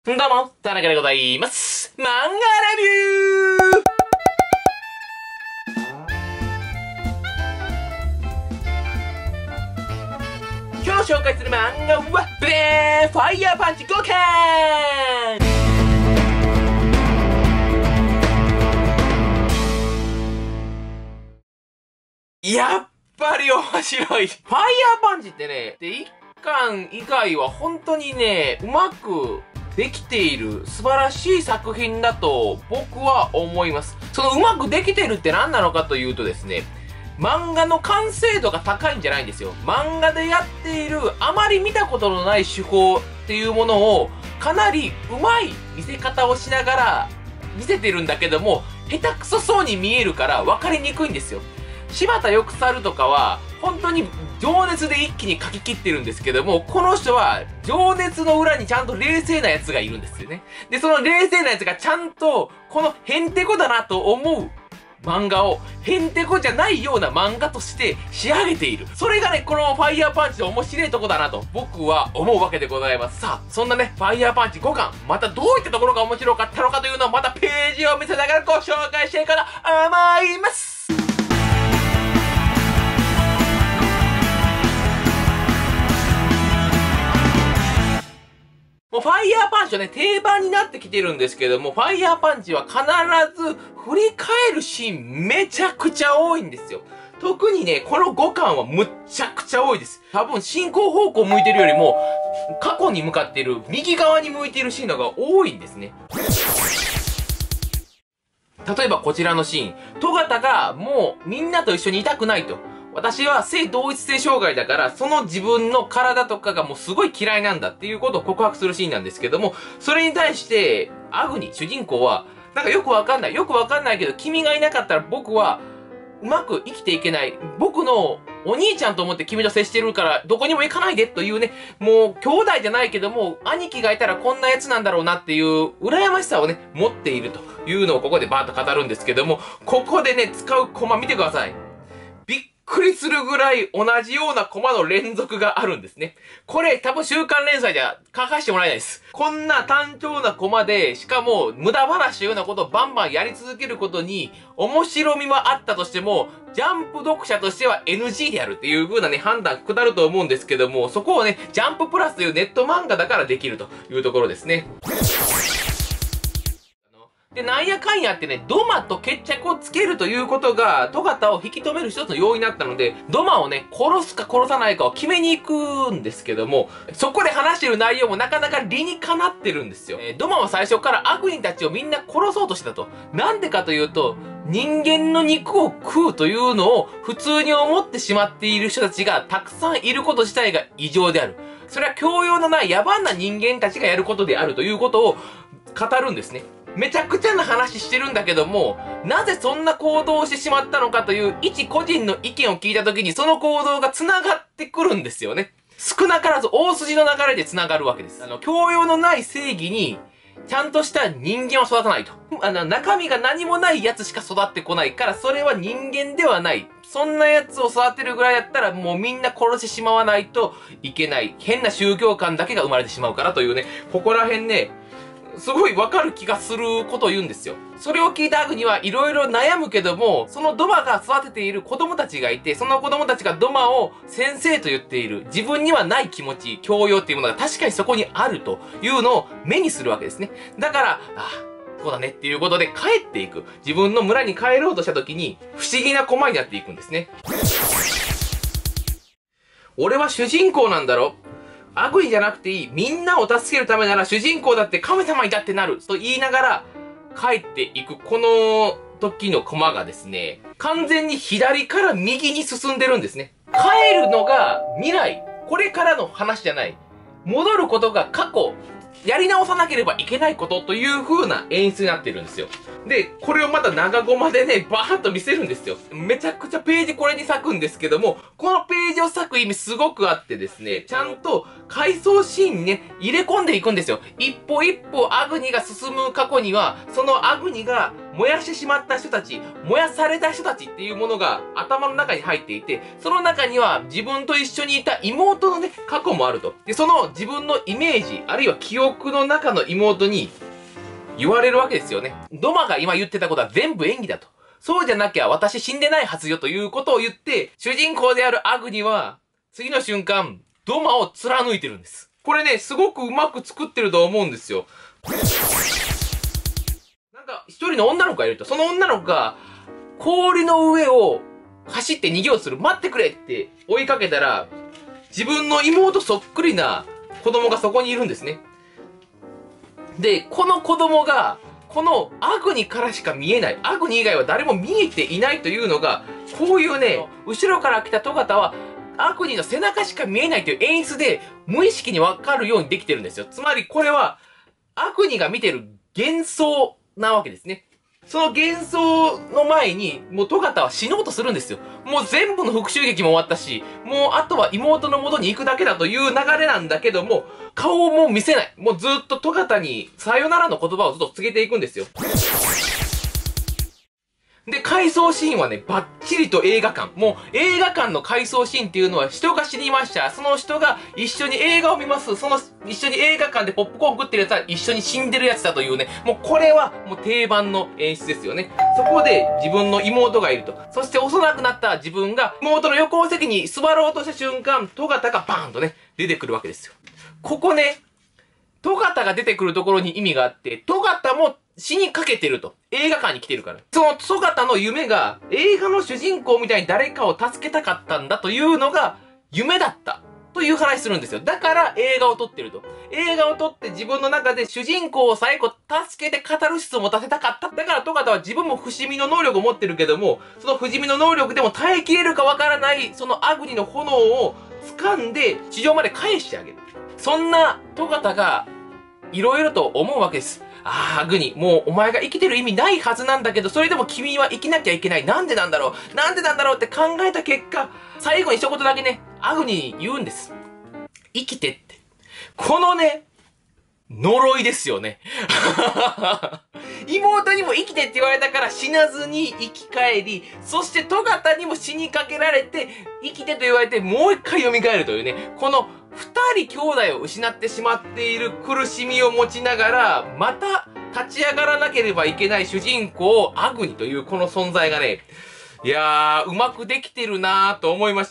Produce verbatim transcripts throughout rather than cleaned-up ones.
どうも、田中でございます。漫画レビュー今日紹介する漫画は、ブレーンファイヤーパンチごかんやっぱり面白い。ファイヤーパンチってね、で、いっかん以外は本当にね、うまくできている素晴らしい作品だと僕は思います。そのうまくできてるって何なのかというとですね、漫画の完成度が高いんじゃないんですよ。漫画でやっているあまり見たことのない手法っていうものをかなりうまい見せ方をしながら見せてるんだけども、下手くそそうに見えるから分かりにくいんですよ。柴田翼猿とかは本当に情熱で一気に書き切ってるんですけども、この人は情熱の裏にちゃんと冷静なやつがいるんですよね。で、その冷静なやつがちゃんとこのへんてこだなと思う漫画をへんてこじゃないような漫画として仕上げている。それがね、このファイヤーパンチの面白いとこだなと僕は思うわけでございます。さあ、そんなね、ファイヤーパンチごかん、またどういったところが面白かったのかというのをまたページを見せながらご紹介していこうと思います。もうファイヤーパンチはね、定番になってきてるんですけども、ファイヤーパンチは必ず振り返るシーンめちゃくちゃ多いんですよ。特にね、このごかんはむっちゃくちゃ多いです。多分進行方向向いてるよりも、過去に向かっている、右側に向いているシーンの方が多いんですね。例えばこちらのシーン、戸方がもうみんなと一緒にいたくないと。私は性同一性障害だから、その自分の体とかがもうすごい嫌いなんだっていうことを告白するシーンなんですけども、それに対して、アグニ、主人公は、なんかよくわかんない。よくわかんないけど、君がいなかったら僕は、うまく生きていけない。僕のお兄ちゃんと思って君と接してるから、どこにも行かないでというね、もう兄弟じゃないけども、兄貴がいたらこんなやつなんだろうなっていう、羨ましさをね、持っているというのをここでバーッと語るんですけども、ここでね、使うコマ見てください。びっくりするぐらい同じようなコマの連続があるんですね。これ多分週刊連載じゃ書かせてもらえないです。こんな単調なコマで、しかも無駄話のようなことをバンバンやり続けることに面白みはあったとしても、ジャンプ読者としては エヌジー であるっていう風なね、判断下ると思うんですけども、そこをね、ジャンププラスというネット漫画だからできるというところですね。で、なんやかんやってね、ドマと決着をつけるということが、戸方を引き止める一つの要因になったので、ドマをね、殺すか殺さないかを決めに行くんですけども、そこで話してる内容もなかなか理にかなってるんですよ。えー、ドマは最初から悪人たちをみんな殺そうとしてたと。なんでかというと、人間の肉を食うというのを普通に思ってしまっている人たちがたくさんいること自体が異常である。それは教養のない野蛮な人間たちがやることであるということを語るんですね。めちゃくちゃな話してるんだけども、なぜそんな行動をしてしまったのかという一個人の意見を聞いたときにその行動が繋がってくるんですよね。少なからず大筋の流れで繋がるわけです。あの、教養のない正義に、ちゃんとした人間は育たないと。あの、中身が何もないやつしか育ってこないから、それは人間ではない。そんなやつを育てるぐらいだったら、もうみんな殺してしまわないといけない。変な宗教観だけが生まれてしまうからというね、ここら辺ね、すごいわかる気がすることを言うんですよ。それを聞いたアグニはいろいろ悩むけども、そのドマが育てている子供たちがいて、その子供たちがドマを先生と言っている。自分にはない気持ち、教養っていうものが確かにそこにあるというのを目にするわけですね。だから、ああ、そうだねっていうことで帰っていく。自分の村に帰ろうとした時に不思議な駒になっていくんですね。俺は主人公なんだろ。悪意じゃなくていい。みんなを助けるためなら主人公だって神様にだってなる。と言いながら帰っていくこの時のコマがですね、完全に左から右に進んでるんですね。帰るのが未来。これからの話じゃない。戻ることが過去。やり直さなければいけないことという風な演出になってるんですよ。 で、これをまた長ゴマでね、バーッと見せるんですよ。めちゃくちゃページこれに割くんですけども、このページを割く意味すごくあってですね、ちゃんと回想シーンにね、入れ込んでいくんですよ。一歩一歩アグニが進む過去には、そのアグニが燃やしてしまった人たち、燃やされた人たちっていうものが頭の中に入っていて、その中には自分と一緒にいた妹のね、過去もあると。で、その自分のイメージ、あるいは記憶の中の妹に、言われるわけですよね。ドマが今言ってたことは全部演技だと。そうじゃなきゃ私死んでないはずよということを言って、主人公であるアグニは、次の瞬間、ドマを貫いてるんです。これね、すごくうまく作ってると思うんですよ。なんか、一人の女の子がいると。その女の子が、氷の上を走って逃げようとする。待ってくれって追いかけたら、自分の妹そっくりな子供がそこにいるんですね。で、この子供が、このアグニからしか見えない。アグニ以外は誰も見えていないというのが、こういうね、後ろから来たトガタは、アグニの背中しか見えないという演出で、無意識にわかるようにできてるんですよ。つまりこれは、アグニが見てる幻想なわけですね。その幻想の前に、もうトガタは死のうとするんですよ。もう全部の復讐劇も終わったし、もうあとは妹の元に行くだけだという流れなんだけども、顔も見せない。もうずっとトガタにさよならの言葉をずっと告げていくんですよ。で、回想シーンはね、バッチリと映画館。もう映画館の回想シーンっていうのは人が死にました。その人が一緒に映画を見ます。その一緒に映画館でポップコーン食ってるやつは一緒に死んでるやつだというね。もうこれはもう定番の演出ですよね。そこで自分の妹がいると。そして幼くなった自分が妹の横を席に座ろうとした瞬間、トガタがバーンとね、出てくるわけですよ。ここね、トガタが出てくるところに意味があって、トガタも死にかけてると。映画館に来てるから。そのトガタの夢が映画の主人公みたいに誰かを助けたかったんだというのが夢だったという話するんですよ。だから映画を撮ってると。映画を撮って自分の中で主人公を最後助けてカタルシスを持たせたかった。だからトガタは自分も不死身の能力を持ってるけども、その不死身の能力でも耐えきれるかわからないそのアグニの炎を掴んで地上まで返してあげる。そんなトガタがいろいろと思うわけです。ああ、アグニ、もうお前が生きてる意味ないはずなんだけど、それでも君は生きなきゃいけない。なんでなんだろうなんでなんだろうって考えた結果、最後に一言だけね、アグニに言うんです。生きてって。このね、呪いですよね。妹にも生きてって言われたから死なずに生き返り、そしてトガタにも死にかけられて、生きてと言われてもう一回蘇るというね、この二人兄弟を失ってしまっている苦しみを持ちながら、また立ち上がらなければいけない主人公、アグニというこの存在がね、いやー、うまくできてるなーと思いました。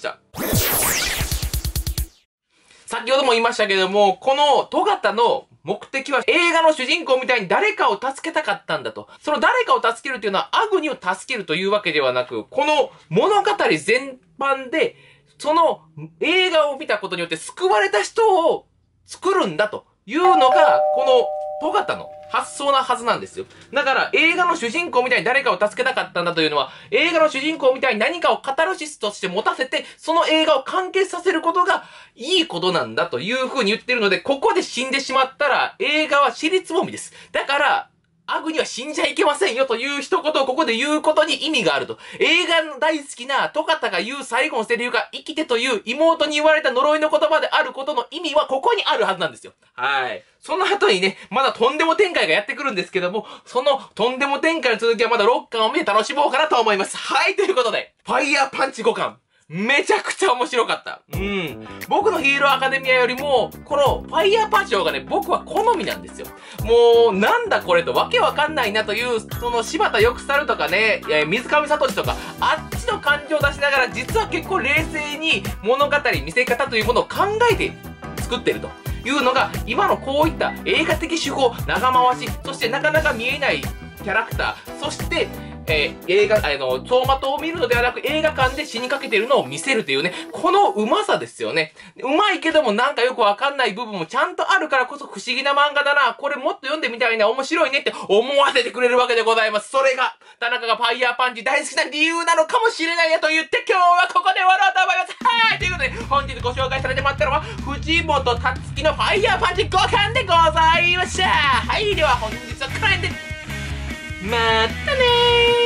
先ほども言いましたけども、このトガタの目的は映画の主人公みたいに誰かを助けたかったんだと。その誰かを助けるというのはアグニを助けるというわけではなく、この物語全般で、その映画を見たことによって救われた人を作るんだというのが、このトガタの発想なはずなんですよ。だから映画の主人公みたいに誰かを助けたかったんだというのは、映画の主人公みたいに何かをカタルシスとして持たせて、その映画を完結させることがいいことなんだという風に言ってるので、ここで死んでしまったら映画は尻つぼみです。だから、アグニは死んじゃいけませんよという一言をここで言うことに意味があると。映画の大好きなトガタが言う最後のセリフが生きてという妹に言われた呪いの言葉であることの意味はここにあるはずなんですよ。はい。その後にね、まだとんでも展開がやってくるんですけども、そのとんでも展開の続きはまだろっかんを見て楽しもうかなと思います。はい、ということで、ファイヤーパンチごかん。めちゃくちゃ面白かった。うん。僕のヒーローアカデミアよりも、このファイヤーパンチの方がね、僕は好みなんですよ。もう、なんだこれとわけわかんないなという、その柴田翼猿とかね、水上聡とか、あっちの感情を出しながら、実は結構冷静に物語、見せ方というものを考えて作ってるというのが、今のこういった映画的手法、長回し、そしてなかなか見えないキャラクター、そして、えー、映画、あの、走馬灯を見るのではなく映画館で死にかけてるのを見せるというね、このうまさですよね。うまいけどもなんかよくわかんない部分もちゃんとあるからこそ不思議な漫画だな、これもっと読んでみたいな、面白いねって思わせてくれるわけでございます。それが、田中がファイヤーパンチ大好きな理由なのかもしれないやと言って今日はここで終わろうと思います。はい、ということで、本日ご紹介されてもらったのは、藤本たつきのファイヤーパンチごかんでございました。はい、では本日はこの辺で、 またねー。